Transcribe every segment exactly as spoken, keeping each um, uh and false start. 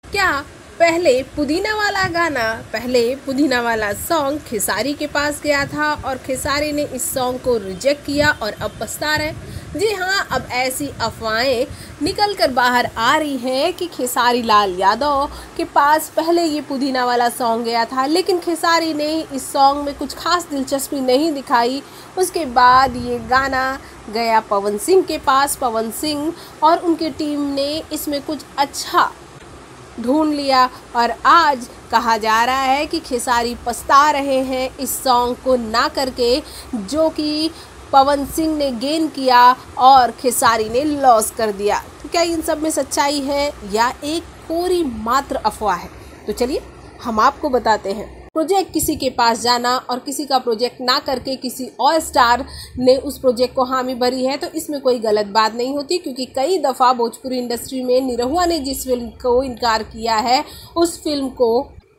क्या पहले पुदीना वाला गाना पहले पुदीना वाला सॉन्ग खेसारी के पास गया था और खेसारी ने इस सॉन्ग को रिजेक्ट किया और अब पछता रहे? जी हाँ, अब ऐसी अफवाहें निकल कर बाहर आ रही हैं कि खेसारी लाल यादव के पास पहले ये पुदीना वाला सॉन्ग गया था, लेकिन खेसारी ने इस सॉन्ग में कुछ खास दिलचस्पी नहीं दिखाई। उसके बाद ये गाना गया पवन सिंह के पास। पवन सिंह और उनकी टीम ने इसमें कुछ अच्छा ढूंढ लिया और आज कहा जा रहा है कि खेसारी पछता रहे हैं इस सॉन्ग को ना करके, जो कि पवन सिंह ने गेन किया और खेसारी ने लॉस कर दिया। तो क्या इन सब में सच्चाई है या एक कोरी मात्र अफवाह है? तो चलिए हम आपको बताते हैं। प्रोजेक्ट किसी के पास जाना और किसी का प्रोजेक्ट ना करके किसी और स्टार ने उस प्रोजेक्ट को हामी भरी है, तो इसमें कोई गलत बात नहीं होती, क्योंकि कई दफ़ा भोजपुरी इंडस्ट्री में निरहुआ ने जिस फिल्म को इनकार किया है, उस फिल्म को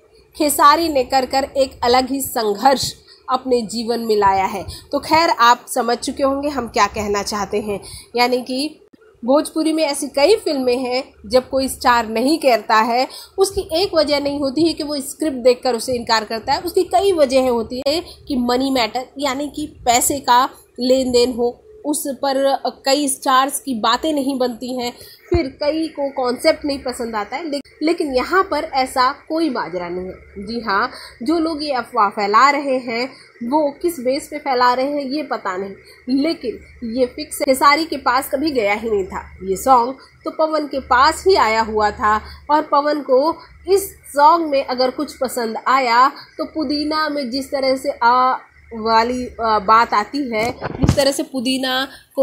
खेसारी ने कर कर एक अलग ही संघर्ष अपने जीवन में लाया है। तो खैर, आप समझ चुके होंगे हम क्या कहना चाहते हैं। यानी कि भोजपुरी में ऐसी कई फिल्में हैं जब कोई स्टार नहीं करता है, उसकी एक वजह नहीं होती है कि वो स्क्रिप्ट देखकर उसे इनकार करता है। उसकी कई वजहें होती है कि मनी मैटर, यानी कि पैसे का लेन देन हो, उस पर कई स्टार्स की बातें नहीं बनती हैं, फिर कई को कॉन्सेप्ट नहीं पसंद आता है। ले, लेकिन यहाँ पर ऐसा कोई माजरा नहीं है। जी हाँ, जो लोग ये अफवाह फैला रहे हैं वो किस बेस पे फैला रहे हैं ये पता नहीं, लेकिन ये फिक्स है, खेसारी के पास कभी गया ही नहीं था ये सॉन्ग, तो पवन के पास ही आया हुआ था। और पवन को इस सॉन्ग में अगर कुछ पसंद आया तो पुदीना में जिस तरह से आ वाली बात आती है, जिस तरह से पुदीना को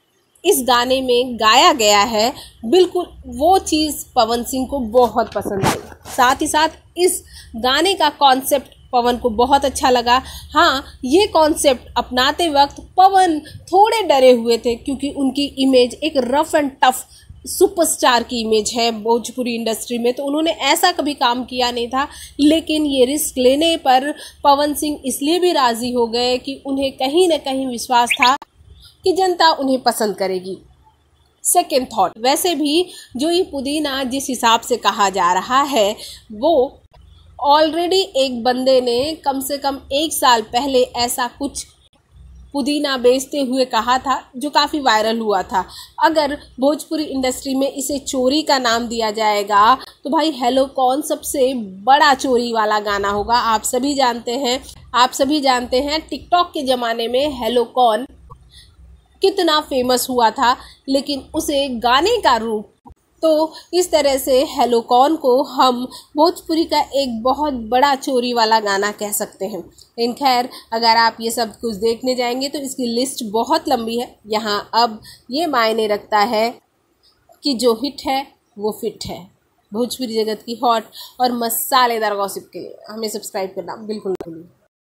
इस गाने में गाया गया है, बिल्कुल वो चीज़ पवन सिंह को बहुत पसंद आई। साथ ही साथ इस गाने का कॉन्सेप्ट पवन को बहुत अच्छा लगा। हाँ, ये कॉन्सेप्ट अपनाते वक्त पवन थोड़े डरे हुए थे, क्योंकि उनकी इमेज एक रफ एंड टफ सुपरस्टार की इमेज है भोजपुरी इंडस्ट्री में, तो उन्होंने ऐसा कभी काम किया नहीं था। लेकिन ये रिस्क लेने पर पवन सिंह इसलिए भी राज़ी हो गए कि उन्हें कहीं ना कहीं विश्वास था कि जनता उन्हें पसंद करेगी। सेकेंड थॉट, वैसे भी जो ये पुदीना जिस हिसाब से कहा जा रहा है, वो ऑलरेडी एक बंदे ने कम से कम एक साल पहले ऐसा कुछ पुदीना बेचते हुए कहा था, जो काफ़ी वायरल हुआ था। अगर भोजपुरी इंडस्ट्री में इसे चोरी का नाम दिया जाएगा तो भाई हेलो कौन सबसे बड़ा चोरी वाला गाना होगा। आप सभी जानते हैं आप सभी जानते हैं टिकटॉक के ज़माने में हेलो कौन कितना फेमस हुआ था, लेकिन उसे गाने का रूप, तो इस तरह से हेलो कौन को हम भोजपुरी का एक बहुत बड़ा चोरी वाला गाना कह सकते हैं। इन खैर, अगर आप ये सब कुछ देखने जाएंगे तो इसकी लिस्ट बहुत लंबी है। यहाँ अब ये मायने रखता है कि जो हिट है वो फिट है। भोजपुरी जगत की हॉट और मसालेदार गॉसिप के लिए हमें सब्सक्राइब करना बिल्कुल नहीं भूलिए।